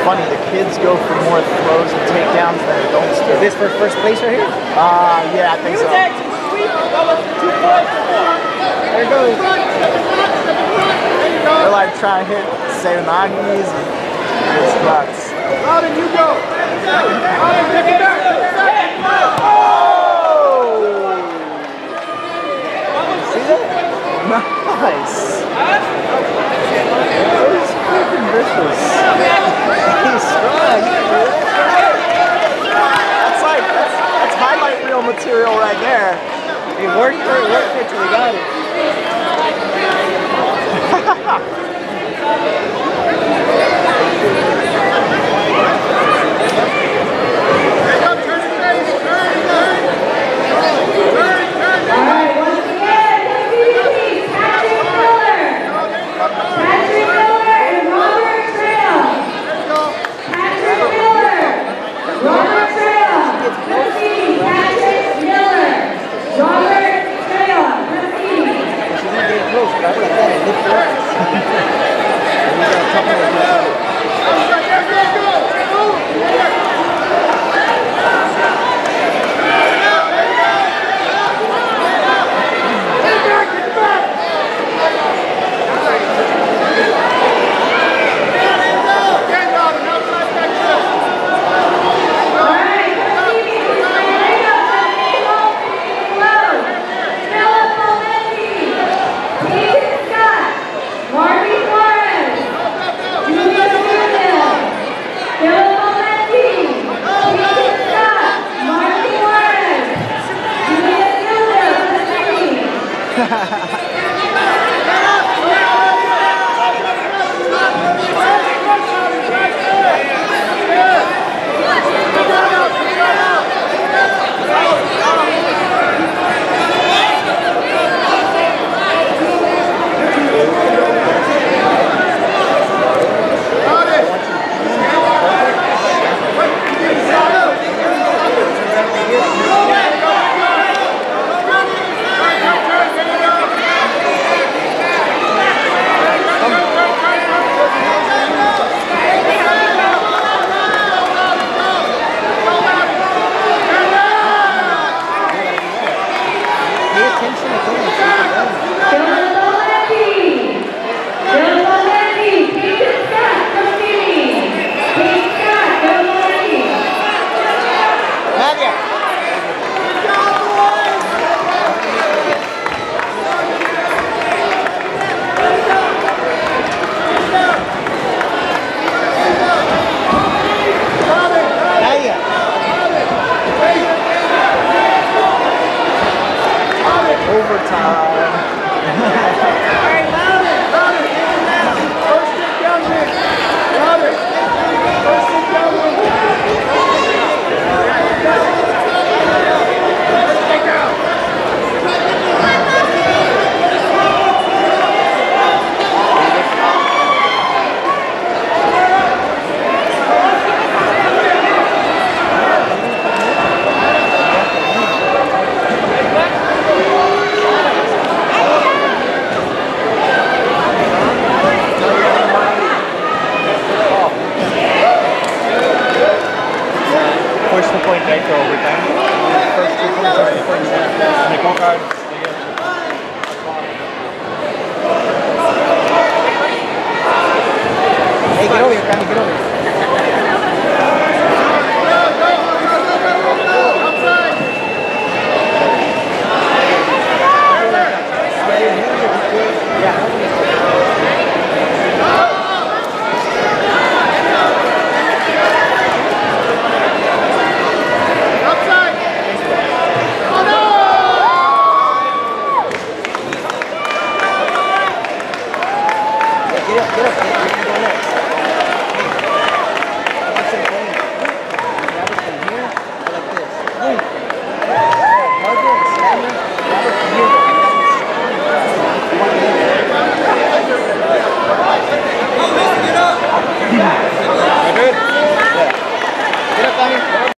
funny. The kids go for more throws and takedowns than adults do. Is this for first place right here? Yeah, I think so. There it goes. They're like trying to hit Seunagis and it's nuts. Louder, you go. Louder, take it back. See that? Nice. He's freaking vicious. He's strong. That's highlight reel material right there. It worked till we got it. Hey, get over here,